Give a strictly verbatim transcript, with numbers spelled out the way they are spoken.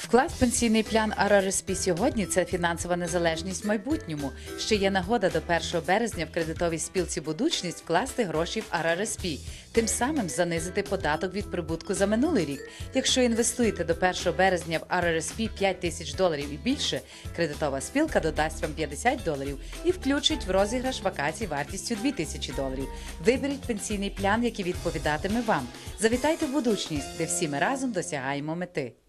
Вклад в пенсійний план ар ар ес пі сьогодні – це фінансова незалежність в майбутньому. Ще є нагода до першого березня в кредитовій спілці «Будучність» вкласти гроші в ар ар ес пі, тим самим занизити податок від прибутку за минулий рік. Якщо інвестуєте до першого березня в ар ар ес пі п'ять тисяч доларів і більше, кредитова спілка додасть вам п'ятдесят доларів і включить в розіграш вакацій вартістю дві тисячі доларів. Виберіть пенсійний план, який відповідатиме вам. Завітайте в «Будучність», де всі ми разом досягаємо мети.